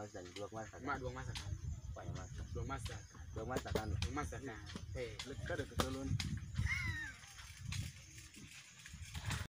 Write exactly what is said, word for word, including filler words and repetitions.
masakan dua masakan mak dua masakan banyak masak dua masak dua masakan dua masakan eh Lekar ke salon.